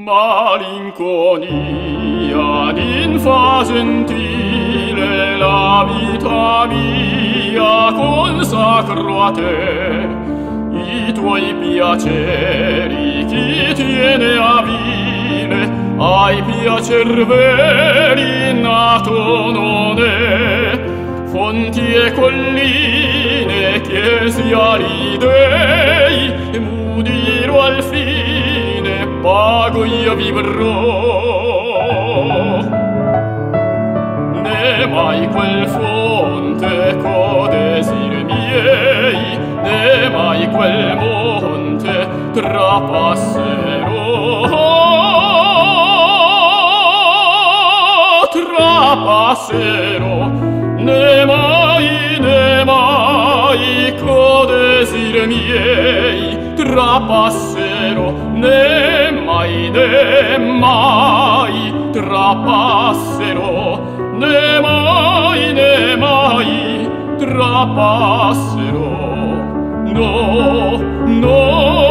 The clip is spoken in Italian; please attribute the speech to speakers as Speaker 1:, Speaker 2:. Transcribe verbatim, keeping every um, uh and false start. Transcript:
Speaker 1: Malinconia ninfa gentile, la vita mia consacro a te. I tuoi piaceri chi tiene a vile, ai piacer veri nato non è. Fonti e colline, chiesi ai dei, m'udirono al fine, pago io vivrò. Ne mai quel fonte co desir miei, ne mai quel monte trapasserò. Trapasserò, ne mai, ne mai co desir miei trapasserò, ne mai, ne mai trapasserò, ne mai, ne mai trapasserò. No, no.